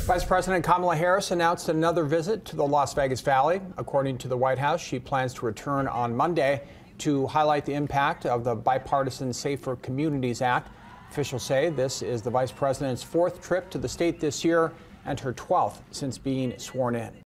Vice President Kamala Harris announced another visit to the Las Vegas Valley. According to the White House, she plans to return on Monday to highlight the impact of the bipartisan Safer Communities Act. Officials say this is the vice president's fourth trip to the state this year and her 12th since being sworn in.